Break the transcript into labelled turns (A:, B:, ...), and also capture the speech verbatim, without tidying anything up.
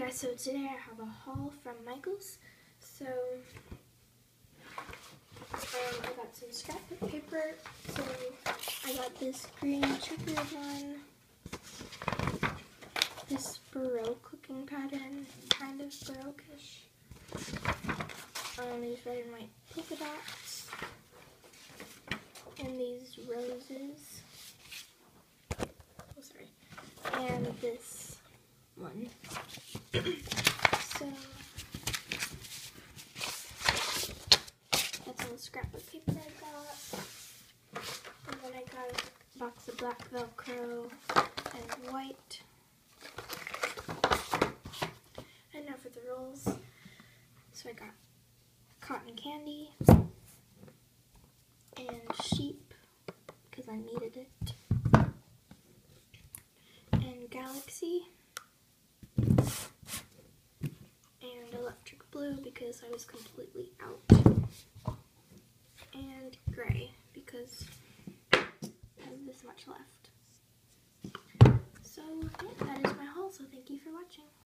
A: guys, so today I have a haul from Michaels. So um, I got some scrapbook paper. So I got this green checkered one, this Baroque looking pattern, kind of Baroque-ish. Um, these red and white polka dots, and these roses. Oh, sorry. And this one. So that's all the scrapbook paper I got. And then I got a box of black Velcro and white. And now for the rolls. So I got cotton candy and sheep because I needed it. And Galaxy. And electric blue because I was completely out. And gray because I have this much left. So yeah, that is my haul, so thank you for watching.